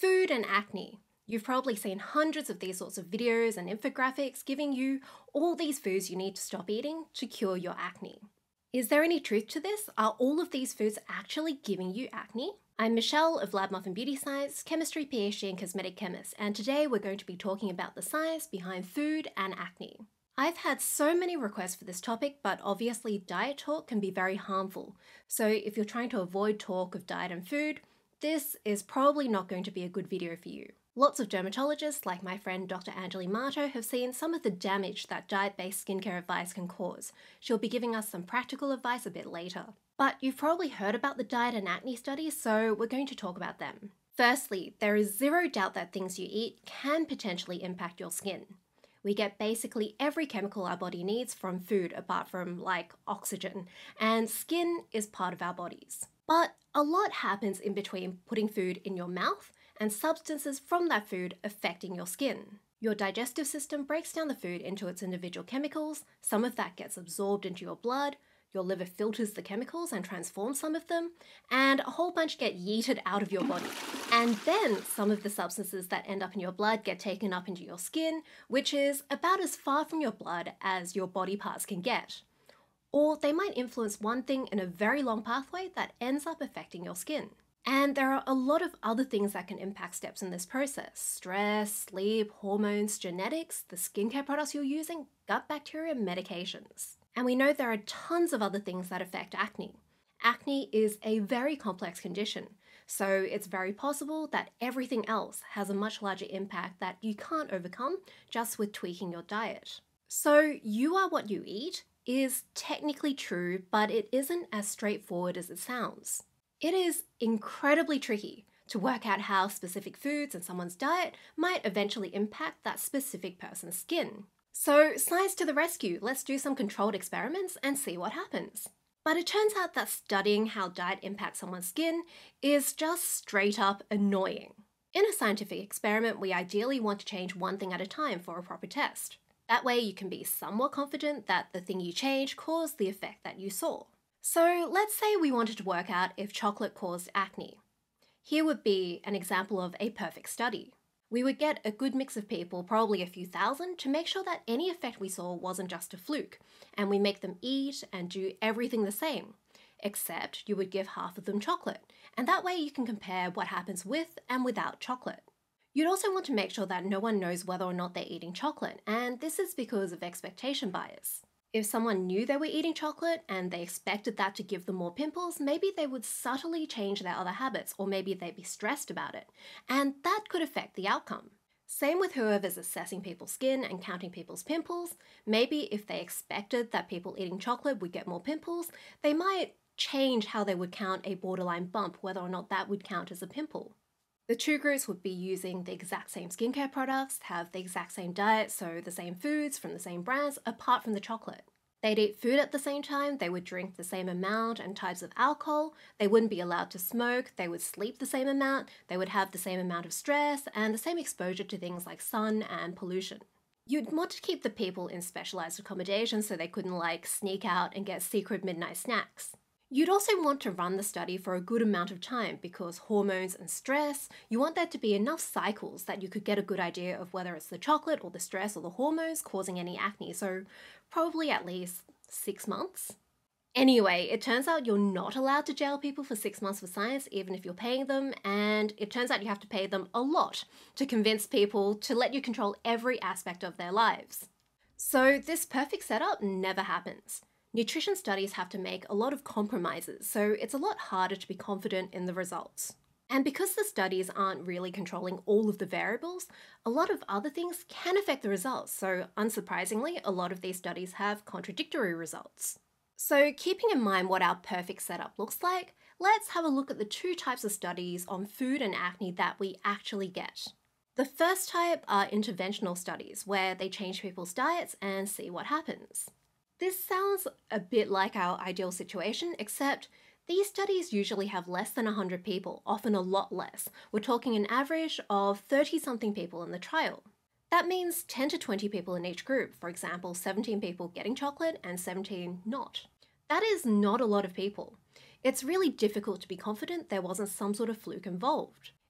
Food and acne. You've probably seen hundreds of these sorts of videos and infographics giving you all these foods you need to stop eating to cure your acne. Is there any truth to this? Are all of these foods actually giving you acne? I'm Michelle of Muffin Beauty Science, Chemistry PhD and Cosmetic Chemist, and today we're going to be talking about the science behind food and acne. I've had so many requests for this topic, but obviously diet talk can be very harmful. So if you're trying to avoid talk of diet and food, this is probably not going to be a good video for you. Lots of dermatologists, like my friend Dr. Angeli Marto, have seen some of the damage that diet-based skincare advice can cause. She'll be giving us some practical advice a bit later. But you've probably heard about the diet and acne studies, so we're going to talk about them. Firstly, there is zero doubt that things you eat can potentially impact your skin. We get basically every chemical our body needs from food apart from like oxygen, and skin is part of our bodies. But a lot happens in between putting food in your mouth and substances from that food affecting your skin. Your digestive system breaks down the food into its individual chemicals, some of that gets absorbed into your blood, your liver filters the chemicals and transforms some of them, and a whole bunch get yeeted out of your body. And then some of the substances that end up in your blood get taken up into your skin, which is about as far from your blood as your body parts can get. Or they might influence one thing in a very long pathway that ends up affecting your skin. And there are a lot of other things that can impact steps in this process. Stress, sleep, hormones, genetics, the skincare products you're using, gut bacteria, medications. And we know there are tons of other things that affect acne. Acne is a very complex condition, so it's very possible that everything else has a much larger impact that you can't overcome just with tweaking your diet. So you are what you eat is technically true, but it isn't as straightforward as it sounds. It is incredibly tricky to work out how specific foods in someone's diet might eventually impact that specific person's skin. So science to the rescue, let's do some controlled experiments and see what happens. But it turns out that studying how diet impacts someone's skin is just straight up annoying. In a scientific experiment, we ideally want to change one thing at a time for a proper test. That way you can be somewhat confident that the thing you changed caused the effect that you saw. So let's say we wanted to work out if chocolate caused acne. Here would be an example of a perfect study. We would get a good mix of people, probably a few thousand, to make sure that any effect we saw wasn't just a fluke, and we make them eat and do everything the same, except you would give half of them chocolate, and that way you can compare what happens with and without chocolate. You'd also want to make sure that no one knows whether or not they're eating chocolate, and this is because of expectation bias. If someone knew they were eating chocolate and they expected that to give them more pimples, maybe they would subtly change their other habits, or maybe they'd be stressed about it, and that could affect the outcome. Same with whoever's assessing people's skin and counting people's pimples. Maybe if they expected that people eating chocolate would get more pimples, they might change how they would count a borderline bump, whether or not that would count as a pimple. The two groups would be using the exact same skincare products, have the exact same diet, so the same foods from the same brands, apart from the chocolate. They'd eat food at the same time, they would drink the same amount and types of alcohol, they wouldn't be allowed to smoke, they would sleep the same amount, they would have the same amount of stress, and the same exposure to things like sun and pollution. You'd want to keep the people in specialized accommodation so they couldn't sneak out and get secret midnight snacks. You'd also want to run the study for a good amount of time because hormones and stress, you want there to be enough cycles that you could get a good idea of whether it's the chocolate or the stress or the hormones causing any acne, so probably at least 6 months. Anyway, it turns out you're not allowed to jail people for 6 months for science, even if you're paying them, and it turns out you have to pay them a lot to convince people to let you control every aspect of their lives. So this perfect setup never happens. Nutrition studies have to make a lot of compromises, so it's a lot harder to be confident in the results. And because the studies aren't really controlling all of the variables, a lot of other things can affect the results, so unsurprisingly, a lot of these studies have contradictory results. So keeping in mind what our perfect setup looks like, let's have a look at the two types of studies on food and acne that we actually get. The first type are interventional studies, where they change people's diets and see what happens. This sounds a bit like our ideal situation, except these studies usually have less than 100 people, often a lot less. We're talking an average of 30-something people in the trial. That means 10 to 20 people in each group, for example, 17 people getting chocolate and 17 not. That is not a lot of people. It's really difficult to be confident there wasn't some sort of fluke involved.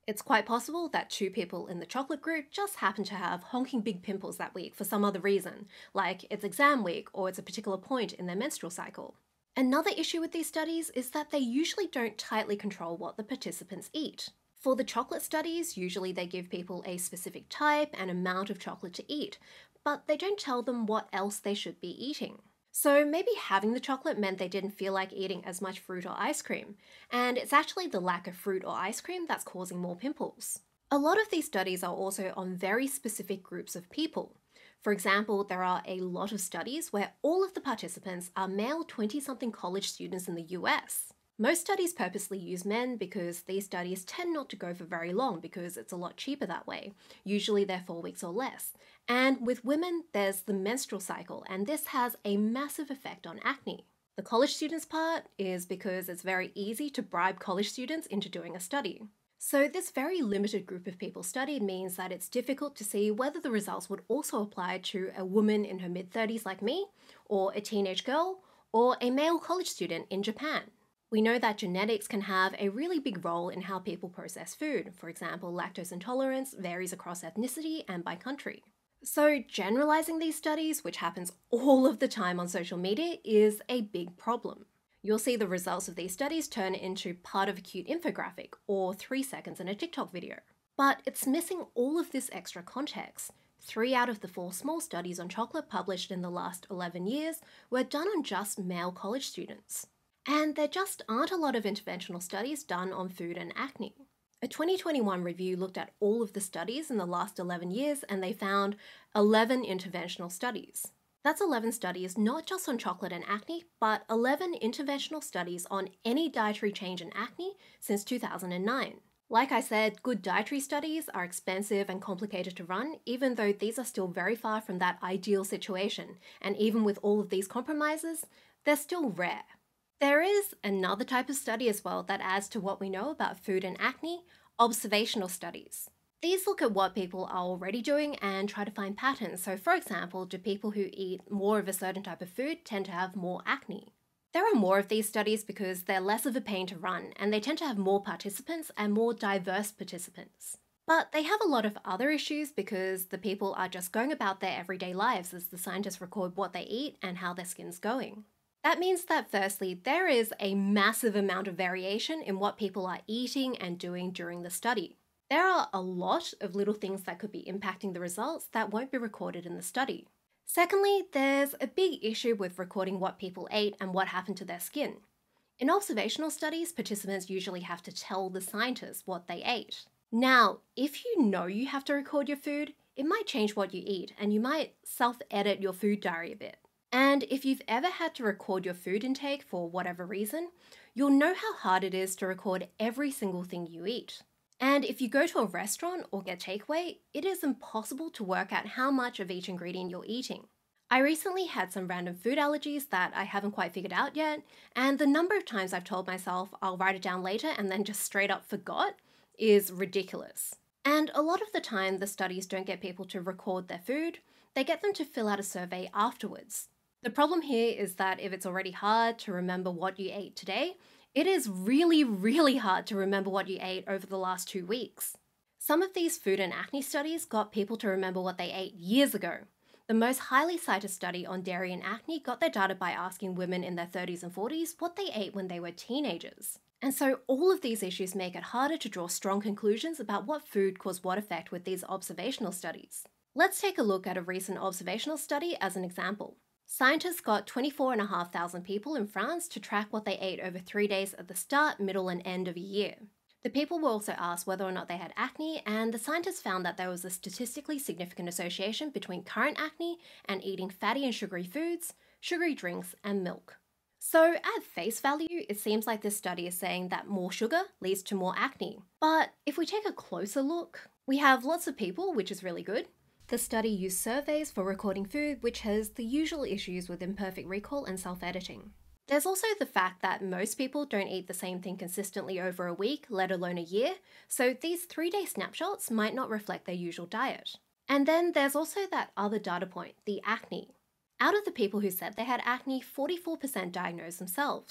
It's quite possible that 2 people in the chocolate group just happen to have honking big pimples that week for some other reason, like it's exam week or it's a particular point in their menstrual cycle. Another issue with these studies is that they usually don't tightly control what the participants eat. For the chocolate studies, usually they give people a specific type and amount of chocolate to eat, but they don't tell them what else they should be eating. So maybe having the chocolate meant they didn't feel like eating as much fruit or ice cream, and it's actually the lack of fruit or ice cream that's causing more pimples. A lot of these studies are also on very specific groups of people. For example, there are a lot of studies where all of the participants are male 20-something college students in the US. Most studies purposely use men because these studies tend not to go for very long because it's a lot cheaper that way. Usually they're 4 weeks or less. And with women, there's the menstrual cycle, and this has a massive effect on acne. The college students part is because it's very easy to bribe college students into doing a study. So this very limited group of people studied means that it's difficult to see whether the results would also apply to a woman in her mid-30s like me, or a teenage girl, or a male college student in Japan. We know that genetics can have a really big role in how people process food. For example, lactose intolerance varies across ethnicity and by country. So generalizing these studies, which happens all of the time on social media, is a big problem. You'll see the results of these studies turn into part of a cute infographic or 3 seconds in a TikTok video. But it's missing all of this extra context. 3 out of the 4 small studies on chocolate published in the last 11 years were done on just male college students. And there just aren't a lot of interventional studies done on food and acne. A 2021 review looked at all of the studies in the last 11 years and they found 11 interventional studies. That's 11 studies not just on chocolate and acne, but 11 interventional studies on any dietary change in acne since 2009. Like I said, good dietary studies are expensive and complicated to run, even though these are still very far from that ideal situation, and even with all of these compromises, they're still rare. There is another type of study as well that adds to what we know about food and acne: observational studies. These look at what people are already doing and try to find patterns. So for example, do people who eat more of a certain type of food tend to have more acne? There are more of these studies because they're less of a pain to run and they tend to have more participants and more diverse participants. But they have a lot of other issues because the people are just going about their everyday lives as the scientists record what they eat and how their skin's going. That means that firstly, there is a massive amount of variation in what people are eating and doing during the study. There are a lot of little things that could be impacting the results that won't be recorded in the study. Secondly, there's a big issue with recording what people ate and what happened to their skin. In observational studies, participants usually have to tell the scientists what they ate. Now, if you know you have to record your food, it might change what you eat and you might self-edit your food diary a bit. And if you've ever had to record your food intake for whatever reason, you'll know how hard it is to record every single thing you eat. And if you go to a restaurant or get takeaway, it is impossible to work out how much of each ingredient you're eating. I recently had some random food allergies that I haven't quite figured out yet, and the number of times I've told myself I'll write it down later and then just straight up forgot is ridiculous. And a lot of the time, the studies don't get people to record their food, they get them to fill out a survey afterwards. The problem here is that if it's already hard to remember what you ate today, it is really hard to remember what you ate over the last 2 weeks. Some of these food and acne studies got people to remember what they ate years ago. The most highly cited study on dairy and acne got their data by asking women in their 30s and 40s what they ate when they were teenagers. And so all of these issues make it harder to draw strong conclusions about what food caused what effect with these observational studies. Let's take a look at a recent observational study as an example. Scientists got 24,500 people in France to track what they ate over 3 days at the start, middle, and end of a year. The people were also asked whether or not they had acne, and the scientists found that there was a statistically significant association between current acne and eating fatty and sugary foods, sugary drinks, and milk. So at face value, it seems like this study is saying that more sugar leads to more acne. But if we take a closer look, we have lots of people, which is really good. The study used surveys for recording food, which has the usual issues with imperfect recall and self-editing. There's also the fact that most people don't eat the same thing consistently over a week, let alone a year, so these 3-day snapshots might not reflect their usual diet. And then there's also that other data point, the acne. Out of the people who said they had acne, 44% diagnosed themselves.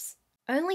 Only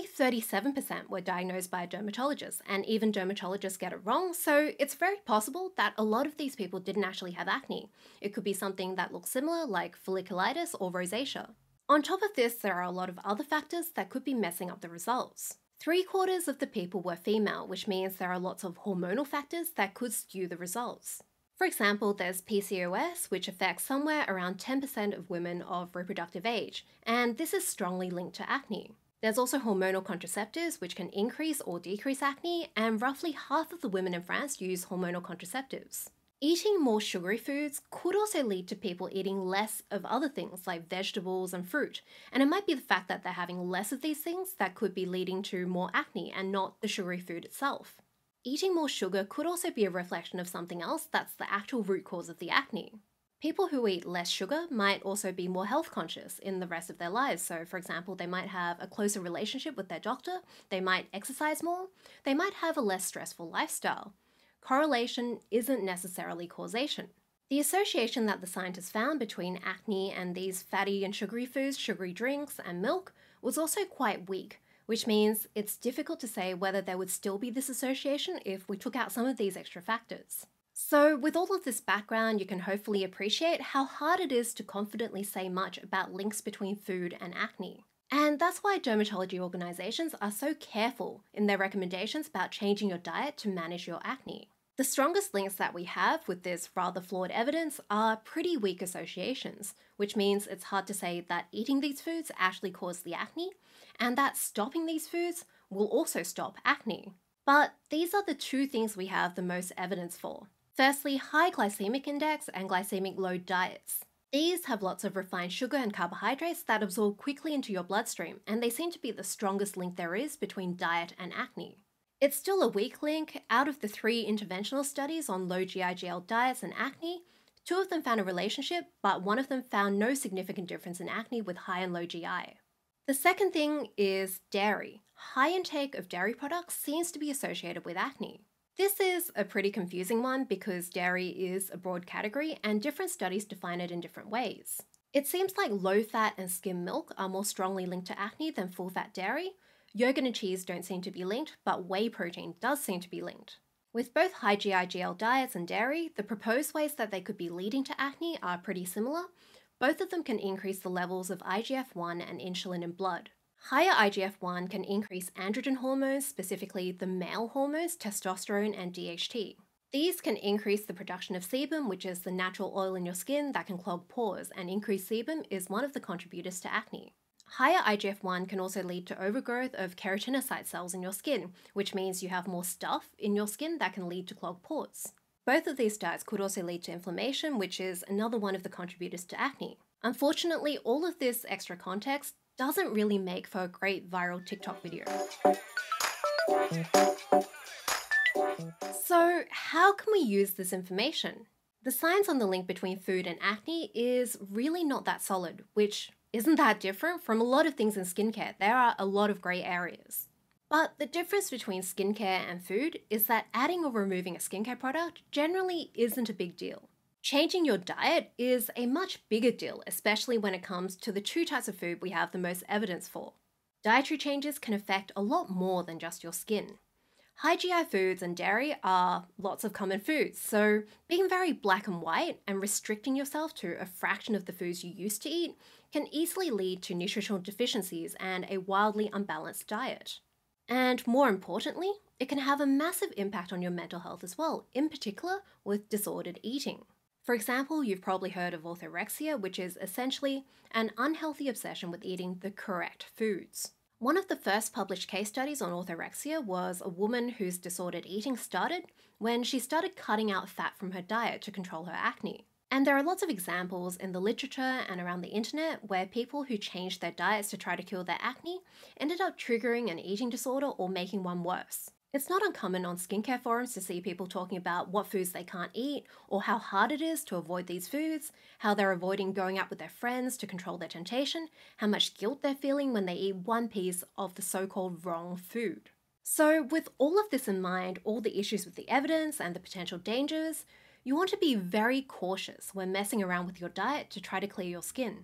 37% were diagnosed by a dermatologist, and even dermatologists get it wrong, so it's very possible that a lot of these people didn't actually have acne. It could be something that looks similar, like folliculitis or rosacea. On top of this, there are a lot of other factors that could be messing up the results. 3/4 of the people were female, which means there are lots of hormonal factors that could skew the results. For example, there's PCOS, which affects somewhere around 10% of women of reproductive age, and this is strongly linked to acne. There's also hormonal contraceptives, which can increase or decrease acne, and roughly half of the women in France use hormonal contraceptives. Eating more sugary foods could also lead to people eating less of other things like vegetables and fruit, and it might be the fact that they're having less of these things that could be leading to more acne and not the sugary food itself. Eating more sugar could also be a reflection of something else that's the actual root cause of the acne. People who eat less sugar might also be more health conscious in the rest of their lives. So, for example, they might have a closer relationship with their doctor, they might exercise more, they might have a less stressful lifestyle. Correlation isn't necessarily causation. The association that the scientists found between acne and these fatty and sugary foods, sugary drinks, and milk was also quite weak, which means it's difficult to say whether there would still be this association if we took out some of these extra factors. So, with all of this background, you can hopefully appreciate how hard it is to confidently say much about links between food and acne. And that's why dermatology organizations are so careful in their recommendations about changing your diet to manage your acne. The strongest links that we have with this rather flawed evidence are pretty weak associations, which means it's hard to say that eating these foods actually cause the acne, and that stopping these foods will also stop acne. But these are the two things we have the most evidence for. Firstly, high glycemic index and glycemic load diets. These have lots of refined sugar and carbohydrates that absorb quickly into your bloodstream, and they seem to be the strongest link there is between diet and acne. It's still a weak link. Out of the 3 interventional studies on low GI-GL diets and acne, 2 of them found a relationship, but 1 of them found no significant difference in acne with high and low GI. The second thing is dairy. High intake of dairy products seems to be associated with acne. This is a pretty confusing one because dairy is a broad category and different studies define it in different ways. It seems like low-fat and skim milk are more strongly linked to acne than full-fat dairy. Yogurt and cheese don't seem to be linked, but whey protein does seem to be linked. With both high GI-GL diets and dairy, the proposed ways that they could be leading to acne are pretty similar. Both of them can increase the levels of IGF-1 and insulin in blood. Higher IGF-1 can increase androgen hormones, specifically the male hormones testosterone and DHT. These can increase the production of sebum, which is the natural oil in your skin that can clog pores, and increased sebum is one of the contributors to acne. Higher IGF-1 can also lead to overgrowth of keratinocyte cells in your skin, which means you have more stuff in your skin that can lead to clogged pores. Both of these diets could also lead to inflammation, which is another one of the contributors to acne. Unfortunately, all of this extra context doesn't really make for a great viral TikTok video. So, how can we use this information? The science on the link between food and acne is really not that solid, which isn't that different from a lot of things in skincare. There are a lot of grey areas. But the difference between skincare and food is that adding or removing a skincare product generally isn't a big deal. Changing your diet is a much bigger deal, especially when it comes to the 2 types of food we have the most evidence for. Dietary changes can affect a lot more than just your skin. High GI foods and dairy are lots of common foods, so being very black and white and restricting yourself to a fraction of the foods you used to eat can easily lead to nutritional deficiencies and a wildly unbalanced diet. And more importantly, it can have a massive impact on your mental health as well, in particular with disordered eating. For example, you've probably heard of orthorexia, which is essentially an unhealthy obsession with eating the correct foods. One of the first published case studies on orthorexia was a woman whose disordered eating started when she started cutting out fat from her diet to control her acne. And there are lots of examples in the literature and around the internet where people who changed their diets to try to cure their acne ended up triggering an eating disorder or making one worse. It's not uncommon on skincare forums to see people talking about what foods they can't eat or how hard it is to avoid these foods, how they're avoiding going out with their friends to control their temptation, how much guilt they're feeling when they eat one piece of the so-called wrong food. So with all of this in mind, all the issues with the evidence and the potential dangers, you want to be very cautious when messing around with your diet to try to clear your skin.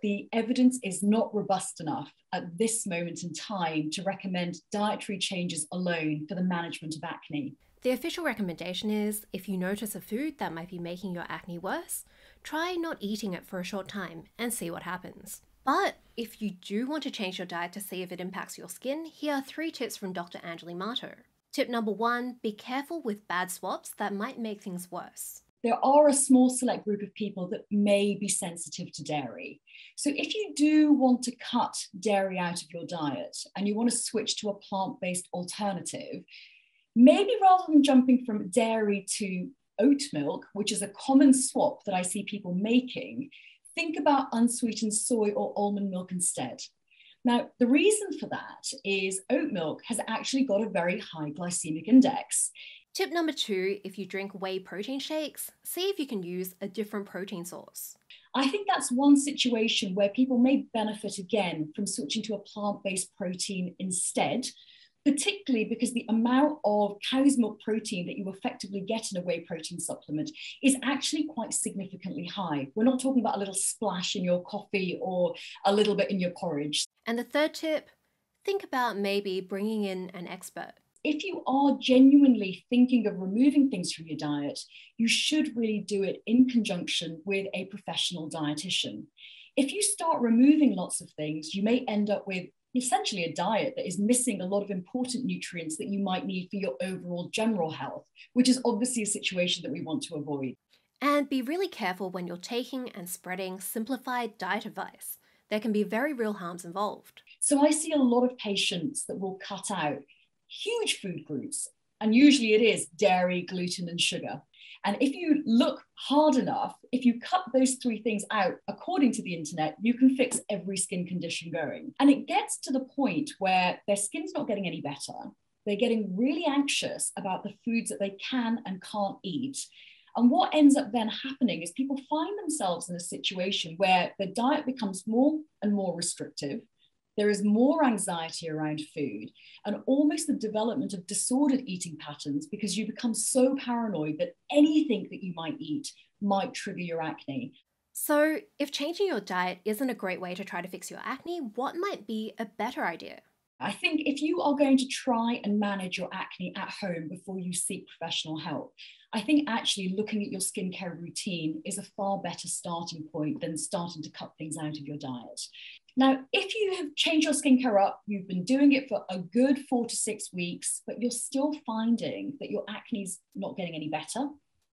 The evidence is not robust enough at this moment in time to recommend dietary changes alone for the management of acne. The official recommendation is, if you notice a food that might be making your acne worse, try not eating it for a short time and see what happens. But if you do want to change your diet to see if it impacts your skin, here are 3 tips from Dr. Angeli Mato. Tip number 1, be careful with bad swaps that might make things worse. There are a small select group of people that may be sensitive to dairy. So if you do want to cut dairy out of your diet and you want to switch to a plant-based alternative, maybe rather than jumping from dairy to oat milk, which is a common swap that I see people making, think about unsweetened soy or almond milk instead. Now, the reason for that is oat milk has actually got a very high glycemic index. Tip number 2, if you drink whey protein shakes, see if you can use a different protein source. I think that's one situation where people may benefit again from switching to a plant-based protein instead, particularly because the amount of cow's milk protein that you effectively get in a whey protein supplement is actually quite significantly high. We're not talking about a little splash in your coffee or a little bit in your porridge. And the third tip, think about maybe bringing in an expert. If you are genuinely thinking of removing things from your diet, you should really do it in conjunction with a professional dietitian. If you start removing lots of things, you may end up with essentially a diet that is missing a lot of important nutrients that you might need for your overall general health, which is obviously a situation that we want to avoid. And be really careful when you're taking and spreading simplified diet advice. There can be very real harms involved. So I see a lot of patients that will cut out huge food groups, and usually it is dairy, gluten, and sugar. And if you look hard enough, if you cut those 3 things out, according to the internet, you can fix every skin condition going. And it gets to the point where their skin's not getting any better. They're getting really anxious about the foods that they can and can't eat. And what ends up then happening is people find themselves in a situation where their diet becomes more and more restrictive. There is more anxiety around food and almost the development of disordered eating patterns because you become so paranoid that anything that you might eat might trigger your acne. So, if changing your diet isn't a great way to try to fix your acne, what might be a better idea? I think if you are going to try and manage your acne at home before you seek professional help, I think actually looking at your skincare routine is a far better starting point than starting to cut things out of your diet. Now, if you have changed your skincare up, you've been doing it for a good 4 to 6 weeks, but you're still finding that your acne is not getting any better,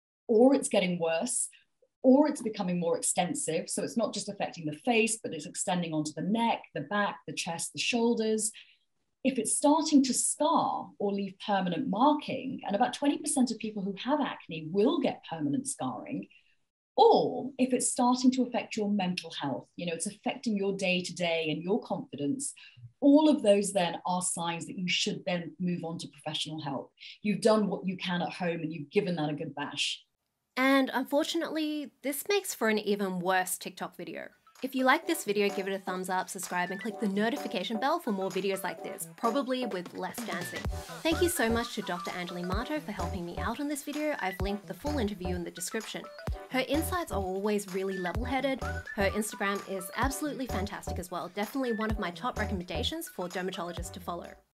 or it's getting worse, or it's becoming more extensive. So it's not just affecting the face, but it's extending onto the neck, the back, the chest, the shoulders. If it's starting to scar or leave permanent marking, and about 20% of people who have acne will get permanent scarring, or if it's starting to affect your mental health, it's affecting your day-to-day and your confidence, all of those then are signs that you should then move on to professional help. You've done what you can at home and you've given that a good bash. And unfortunately, this makes for an even worse TikTok video. If you like this video, give it a thumbs up, subscribe, and click the notification bell for more videos like this, probably with less dancing. Thank you so much to Dr. Angeli Mato for helping me out on this video. I've linked the full interview in the description. Her insights are always really level-headed. Her Instagram is absolutely fantastic as well. Definitely one of my top recommendations for dermatologists to follow.